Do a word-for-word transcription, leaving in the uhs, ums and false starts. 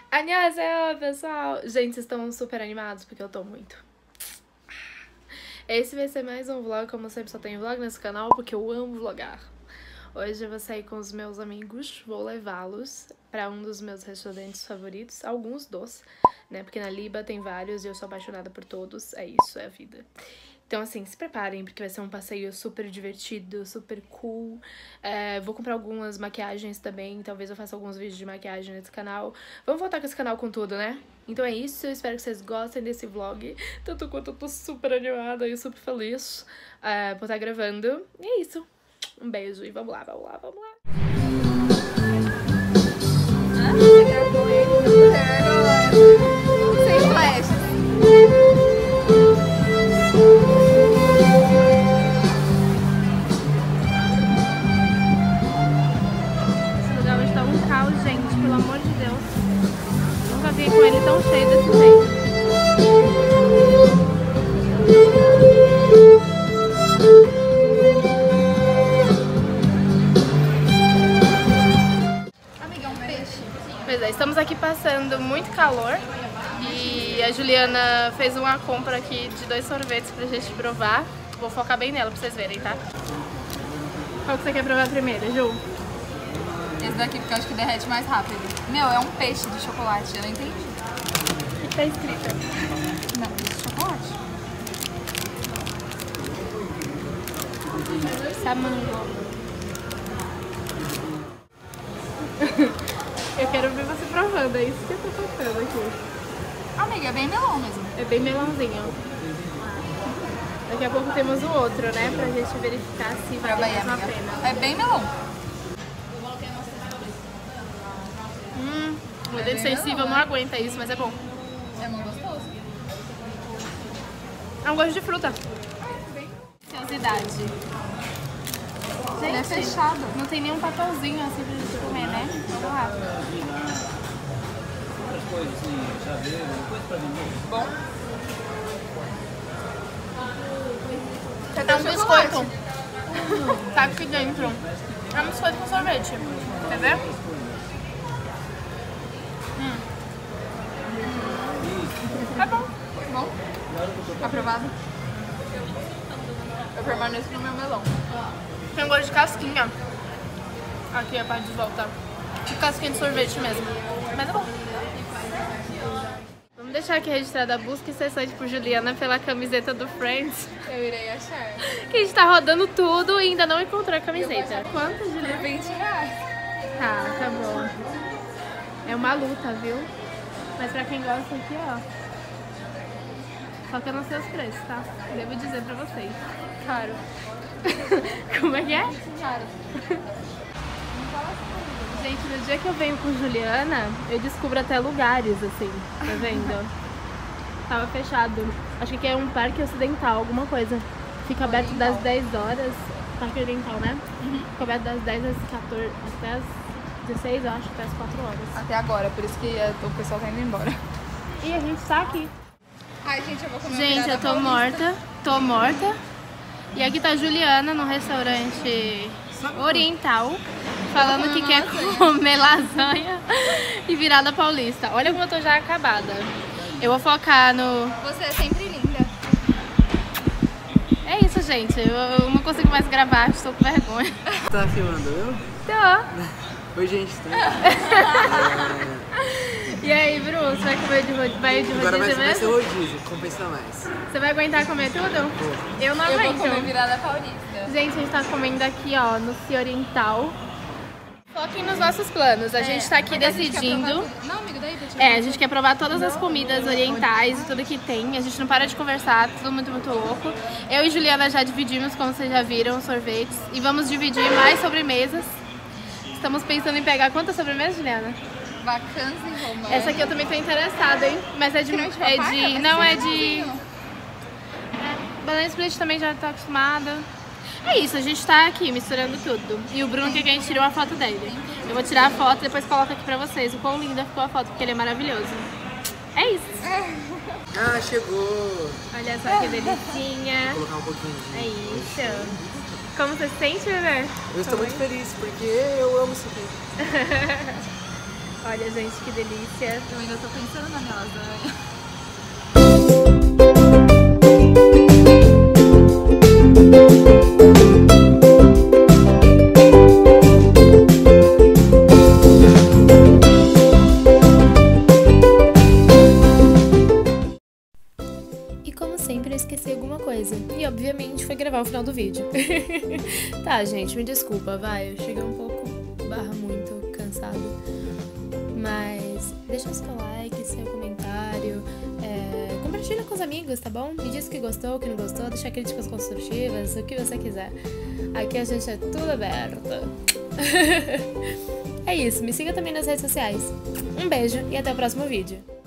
Annyeonghaseyo, pessoal! Gente, vocês estão super animados porque eu tô muito. Esse vai ser mais um vlog, como eu sempre só tenho vlog nesse canal, porque eu amo vlogar. Hoje eu vou sair com os meus amigos, vou levá-los pra um dos meus restaurantes favoritos, alguns dos, né? Porque na Liba tem vários e eu sou apaixonada por todos, é isso, é a vida. Então, assim, se preparem, porque vai ser um passeio super divertido, super cool. É, vou comprar algumas maquiagens também, talvez eu faça alguns vídeos de maquiagem nesse canal. Vamos voltar com esse canal com tudo, né? Então é isso, eu espero que vocês gostem desse vlog, tanto quanto eu tô super animada e super feliz é, por estar gravando. E é isso, um beijo e vamos lá, vamos lá, vamos lá. Ah, você gravou ele no agora, sem flash. Gente, pelo amor de Deus, nunca vi com ele tão cheio desse jeito. Amiga, é um peixe. Pois é, estamos aqui passando muito calor e a Juliana fez uma compra aqui de dois sorvetes pra gente provar. Vou focar bem nela pra vocês verem, tá? Qual que você quer provar primeiro, Ju? Esse daqui porque eu acho que derrete mais rápido. Meu, é um peixe de chocolate, eu não entendi. O que tá escrito? Não, peixe de chocolate. Samango. Eu quero ver você provando, é isso que eu tô faltando aqui. Amiga, é bem melão mesmo. É bem melãozinho. Daqui a pouco temos o outro, né? Pra gente verificar se vai Prova aí, valer a amiga. pena. É bem melão. Hum, meu dedo sensível não aguenta isso, mas é bom. É muito gostoso. É um gosto de fruta. Preciosidade. Gente, é fechado. Não tem nenhum papelzinho assim pra gente comer, né? Vamos lá. Bom. É um biscoito. Tá aqui dentro. É um biscoito com sorvete. Quer ver? Hum. É bom. Bom? Aprovado? Eu permaneço no meu melão. Tem gosto de casquinha. Aqui é a parte de volta. De casquinha de sorvete mesmo. Mas é bom. Vamos deixar aqui registrada a busca incessante por Juliana pela camiseta do Friends. Eu irei achar. Que a gente tá rodando tudo e ainda não encontrou a camiseta. Quanto, Juliana? Por vinte reais. Tá, tá bom. É uma luta, viu? Mas pra quem gosta aqui, ó. Só que eu não sei os preços, tá? Devo dizer pra vocês. Caro. Como é que é? Caro. Gente, no dia que eu venho com Juliana, eu descubro até lugares, assim, tá vendo? Tava fechado. Acho que aqui é um parque ocidental, alguma coisa. Fica aberto das dez horas. Parque oriental, né? Uhum. Fica aberto das dez às quatorze, até as dezesseis, eu acho, até as quatro horas. Até agora, por isso que o pessoal tá indo embora. E a gente tá aqui. Ai, gente, eu vou comer Gente, eu tô morta, tô morta. E aqui tá a Juliana no restaurante oriental, falando que quer comer lasanha e virada paulista. Olha como eu tô já acabada. Eu vou focar no... Você é sempre linda. É isso, gente. Eu, eu não consigo mais gravar, estou com vergonha. Tá filmando eu? Tô. Oi, gente. Tá? E aí, Bru, você vai comer de, ro... vai de rodízio Agora vai, vai ser mesmo? rodízio, compensa mais. Você vai aguentar comer tudo? Vou. Eu não Eu aguento. vou comer virada paulista. Gente, a gente tá comendo aqui, ó, no Cia Oriental. Foquem nos nossos planos. A gente tá aqui decidindo. Não, amigo, daí pra te É, a gente quer provar todas as comidas orientais e tudo que tem. A gente não para de conversar, tudo muito, muito louco. Eu e Juliana já dividimos, como vocês já viram, sorvetes. E vamos dividir mais sobremesas. Estamos pensando em pegar quantas sobremesas, Juliana? Bacana e romântica. Essa aqui eu também tô interessada, hein? Mas é de... Creme de É papai? de Vai não, ser é de... finalzinho. Banana split também já tá acostumada. É isso, a gente tá aqui misturando tudo. E o Bruno quer que a gente tire uma foto dele. Eu vou tirar a foto e depois coloco aqui pra vocês o quão linda ficou a foto, porque ele é maravilhoso. É isso. Ah, chegou. Olha só que delicinha. Vou colocar um pouquinho de... É isso. Como você se sente, bebê? Eu estou muito feliz, porque eu amo isso aqui. Olha, gente, que delícia. Eu ainda tô pensando na minha lasanha. E como sempre, eu esqueci alguma coisa. E obviamente foi gravar o final do vídeo. Tá, gente, me desculpa, vai. Eu cheguei um pouco barra muito cansado. Mas deixa seu like, seu comentário. É, compartilha com os amigos, tá bom? Me diz o que gostou, o que não gostou. Deixa críticas construtivas, o que você quiser. Aqui a gente é tudo aberto. É isso, me siga também nas redes sociais. Um beijo e até o próximo vídeo.